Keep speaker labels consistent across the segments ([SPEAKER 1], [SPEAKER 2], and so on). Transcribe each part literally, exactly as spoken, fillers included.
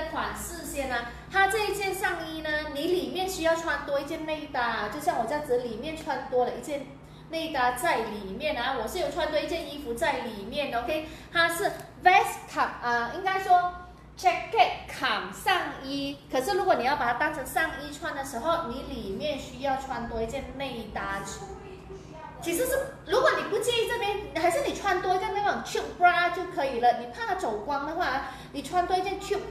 [SPEAKER 1] 款式先啊，它这一件上衣呢，你里面需要穿多一件内搭，就像我这样子，里面穿多了一件内搭在里面啊，我是有穿多一件衣服在里面的 ，OK， 它是 vest 卡啊、呃，应该说 jacket 坎上衣，可是如果你要把它当成上衣穿的时候，你里面需要穿多一件内搭。其实是，如果你不介意这边，还是你穿多一个那种 tube bra 就可以了。你怕它走光的话，你穿多一件 tube。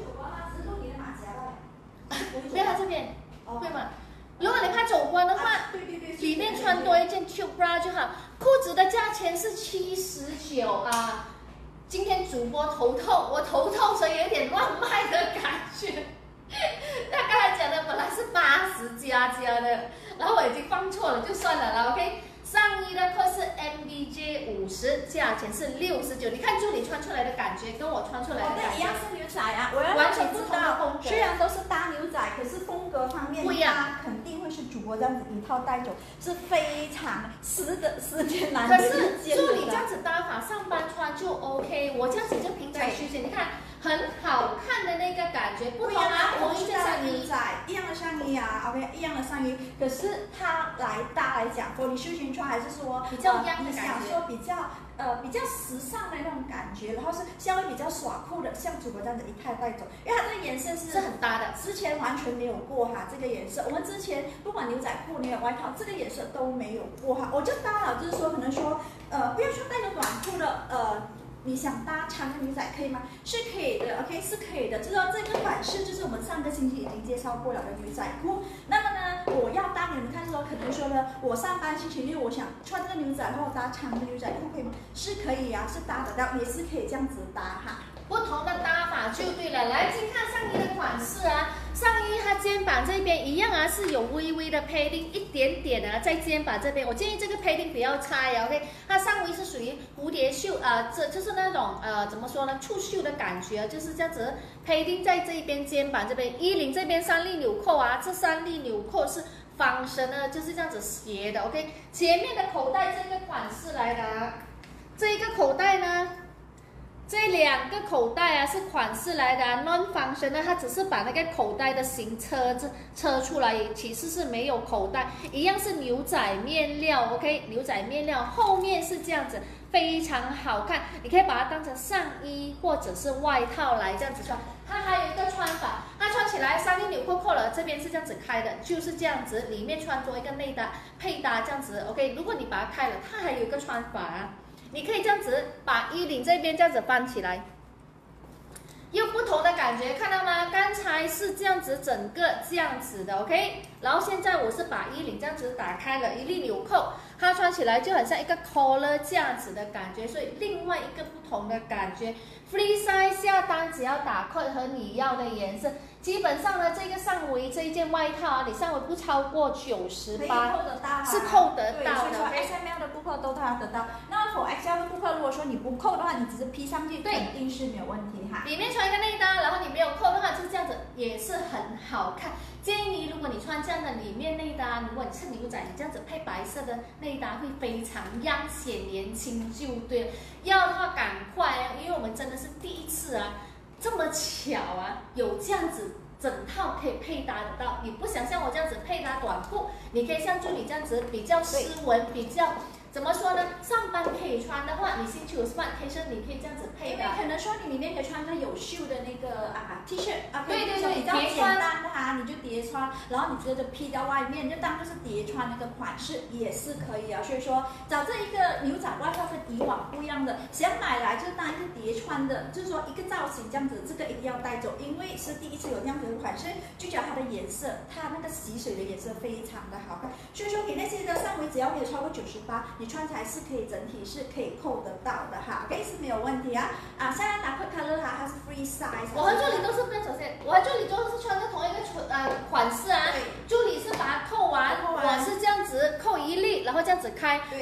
[SPEAKER 1] 不要它这边，会吗？如果你怕走光的话，里面穿多一件 tube bra 就好。裤子的价钱是七十九啊。今天主播头痛，我头痛，所以有点乱卖的感觉。他刚才讲的本来是八十加加的，然后我已经放错了，就算了啦 ，OK。上衣的扣是 M B J 五十，价钱是六十九。你看助理穿出来的感觉，跟我穿出来的感觉，
[SPEAKER 2] 一样是牛仔啊，我要
[SPEAKER 1] 完全不同的风格。
[SPEAKER 2] 虽然都是搭牛仔，可是风格方面
[SPEAKER 1] 不一样，
[SPEAKER 2] 它肯定会是主播这样子一套带走，是非常十的十年难
[SPEAKER 1] 得
[SPEAKER 2] 一见的。
[SPEAKER 1] 可是助理这样子搭法，上班穿就 OK， 我这样子就平常休闲，你看很好看的那个感觉，不同啊，同一件上衣，
[SPEAKER 2] 一样的上衣啊 ，OK， 一样的上衣，可是它来搭来讲，说你休闲穿还是说
[SPEAKER 1] 比较一样的
[SPEAKER 2] 你想说比较呃比较时尚的那种感觉，然后是稍微比较耍酷的，像主播这样子一套带走，因为它这个颜色是
[SPEAKER 1] 是很搭的，
[SPEAKER 2] 之前完全没有过哈，这个颜色，我们之前不管牛仔裤、牛仔外套，这个颜色都没有过哈，我就搭了，就是说可能说呃不要说带着短裤的呃。你想搭长的牛仔可以吗？是可以的 ，OK， 是可以的。知道这个款式就是我们上个星期已经介绍过了的牛仔裤。那么呢，我要搭给你们看说，可能说呢，我上班星期六我想穿这个牛仔，然后搭长的牛仔裤可以吗？是可以啊，是搭得到，也是可以这样子搭哈。
[SPEAKER 1] 不同的搭法就对了。来，先看上衣的款式啊，上衣它肩膀这边一样啊，是有微微的 padding 一点点啊，在肩膀这边，我建议这个 padding 不要拆啊 ，OK。它上衣是属于蝴蝶袖啊、呃，这就是那种呃怎么说呢，触袖的感觉，就是这样子 padding 在这一边肩膀这边，衣领这边三粒纽扣啊，这三粒纽扣是方身呢，就是这样子斜的 ，OK。前面的口袋这个款式来的、啊，这一个口袋呢。这两个口袋啊是款式来的、啊、，non function 呢，它只是把那个口袋的形车子车出来，其实是没有口袋，一样是牛仔面料 ，OK， 牛仔面料后面是这样子，非常好看，你可以把它当成上衣或者是外套来这样子穿。它还有一个穿法，它穿起来三粒纽扣扣了，这边是这样子开的，就是这样子，里面穿多一个内搭配搭这样子 ，OK。如果你把它开了，它还有一个穿法啊。你可以这样子把衣领这边这样子翻起来，又不同的感觉，看到吗？刚才是这样子，整个这样子的 ，OK。然后现在我是把衣领这样子打开了，一粒纽扣，它穿起来就很像一个 collar 这样子的感觉，所以另外一个不同的感觉。Free size 下单只要打扣和你要的颜色，基本上呢，这个上围这一件外套啊，你上围不超过九十八，是扣得到的。
[SPEAKER 2] 所以说 S M L 的顾客都拿得到。那么 X L 的顾客，如果说你不扣的话，你只是披上去，肯定是没有问题哈。
[SPEAKER 1] 里面穿一个内搭，然后你没有扣的话，就是这样子，也是很好看。建议你，如果你穿这样的里面内搭，如果你是牛仔，你这样子配白色的内搭会非常央显年轻就对了。要的话赶快啊，因为我们真的是第一次啊，这么巧啊，有这样子整套可以配搭得到。你不想像我这样子配搭短裤，你可以像助理这样子比较斯文，比较。怎么说呢？上班可以穿的话，你星期五 smart occasion 你可以这样子配的。
[SPEAKER 2] 可能说你里面可以穿个有袖的那个啊 T 恤啊，
[SPEAKER 1] 对对对，
[SPEAKER 2] 比较简单的哈，你就叠穿，然后你直接就披在外面，就当就是叠穿那个款式也是可以啊。所以说，找这一个牛仔外套跟以往不一样的，想买来就当一个叠穿的，就是说一个造型这样子，这个一定要带走，因为是第一次有这样子的款式，就讲它的颜色，它那个洗水的颜色非常的好看。所以说，给那些的上围只要没有超过九十八，你穿起来是可以整体是可以扣得到的哈 ，OK 是没有问题啊。啊，现在打 quick color 哈，它是 free size。
[SPEAKER 1] 我和助理都是分手线，我和助理都是穿着同一个呃款式啊。助理是把它扣完，我是这样子扣一粒，然后这样子开。所以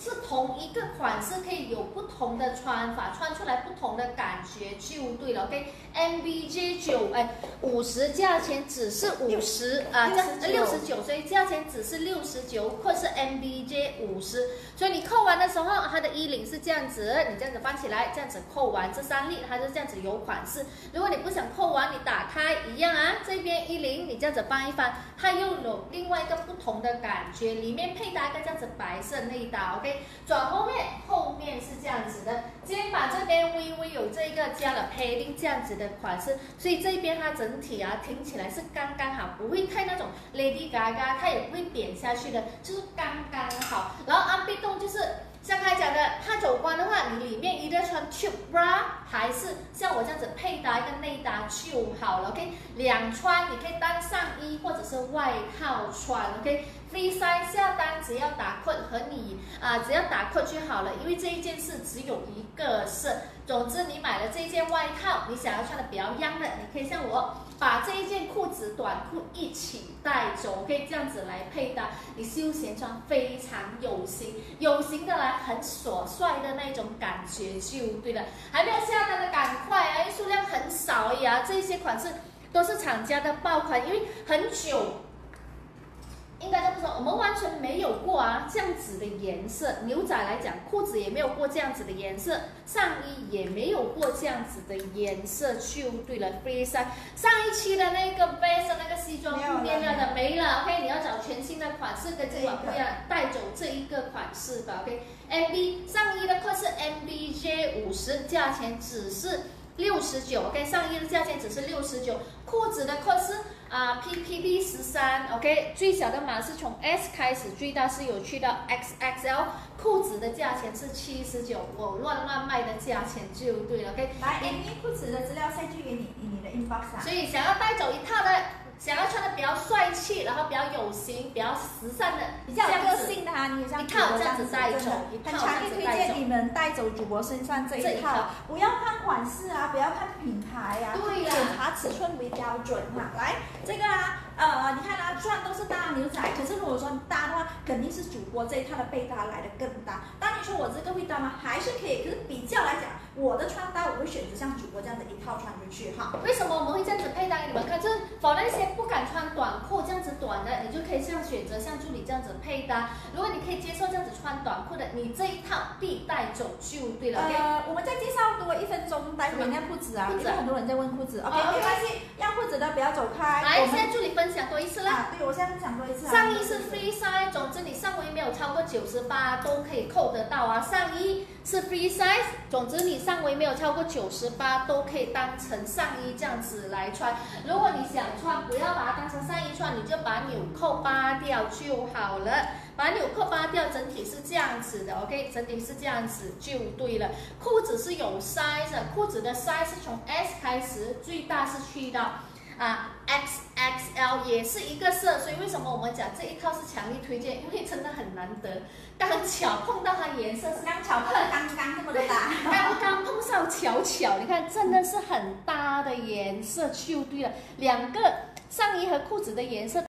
[SPEAKER 1] 是同一个款式，可以有不同的穿法，穿出来不同的感觉就对了。OK，M B J 九哎五十，价钱只是五十啊，这六十九，所以价钱只是六十九，或是 M B J 五十。所以你扣完的时候，它的衣领是这样子，你这样子翻起来，这样子扣完这三粒，它就这样子有款式。如果你不想扣完，你打开一样啊，这边衣领你这样子翻一翻，它又有另外一个不同的感觉，里面配搭一个这样子白色内搭 ，OK。转后面，后面是这样子的，肩膀这边微微有这个加了 padding 这样子的款式，所以这边它整体啊挺起来是刚刚好，不会太那种 Lady Gaga， 它也不会扁下去的，就是刚刚好。然后 armpit 洞就是像刚才讲的，它走光的话，你里面一定要穿 tube bra， 还是像我这样子配搭一个内搭就好了 ，OK。两穿你可以当上衣或者是外套穿 ，OK。Free size 下单只要打 code 和你啊、呃，只要打 code 就好了，因为这一件是只有一个色。总之你买了这件外套，你想要穿的比较样的，你可以像我把这一件裤子、短裤一起带走，可以这样子来配搭，你休闲穿非常有型，有型的来很耍帅的那种感觉就对了。还没有下单的赶快啊，因为数量很少而已啊，这些款式都是厂家的爆款，因为很久。应该这么说，我们完全没有过啊这样子的颜色。牛仔来讲，裤子也没有过这样子的颜色，上衣也没有过这样子的颜色，就对了。Free size 上一期的那个 vest 那个西装裤面料的没了 ，OK， 你要找全新的款式跟这款不一样，带走这一个款式吧 ，OK。M B 上衣的款式 M B J 五十，价钱只是六十九 ，OK， 上衣的价钱只是六十九，裤子的款式。啊 ，P P B 十三 ，OK， 最小的码是从 S 开始，最大是有去到 X X L， 裤子的价钱是七十九，我乱乱卖的价钱就对了 ，OK。
[SPEAKER 2] 来 ，M V 裤子的资料再去给你你的 inbox 啊。
[SPEAKER 1] 所以想要带走一套的，想要穿的比较帅气，然后比较有型、比较时尚的，
[SPEAKER 2] 比较有个性的啊，你也像
[SPEAKER 1] 一套这样子带走，
[SPEAKER 2] 很强烈推荐你们带走主播身上这一套，不要看款式啊，不要看品牌啊，
[SPEAKER 1] 对呀，
[SPEAKER 2] 检查尺寸为标准哈。来，这个啊，呃，你看啊，虽然都是大牛仔，可是如果说你搭的话，肯定是主播这一套的背搭来的更搭。当你说我这个会搭吗？还是可以，可是比较来讲，我的穿搭我会选择像主播这样的一套穿出去哈。
[SPEAKER 1] 为什么我们会这样子配搭给你们看？就是否那些不敢穿短裤这样子短的，你就可以像选择像助理这样子配搭。如果你可以接受这样子穿短裤的，你这一套必带走就对了。
[SPEAKER 2] 呃，我们再介绍多一分钟，待会那裤子啊，因为很多人在问裤子。OK， 没关系，要裤子的不要走开。
[SPEAKER 1] 来，现在助理分享多一次啦。
[SPEAKER 2] 啊，对，我现在分享多一次。
[SPEAKER 1] 上衣是 free size， 总之你上围没有超过九十八都可以扣得到啊。上衣是 free size， 总之你上围没有超过九十八都可以当成上衣这样子来穿。如果你想穿，不要把它当成上衣穿，你就把纽扣扒掉就好了。把纽扣扒掉，整体是这样子的 ，OK， 整体是这样子就对了。裤子是有 size 的，裤子的 size 是从 S 开始，最大是去到啊 X X L， 也是一个色，所以为什么我们讲这一套是强力推荐？因为真的很难得，刚巧碰到它颜色是
[SPEAKER 2] 刚巧碰刚刚这么的搭，
[SPEAKER 1] 刚刚碰上巧巧，你看真的是很搭的颜色就对了，两个上衣和裤子的颜色。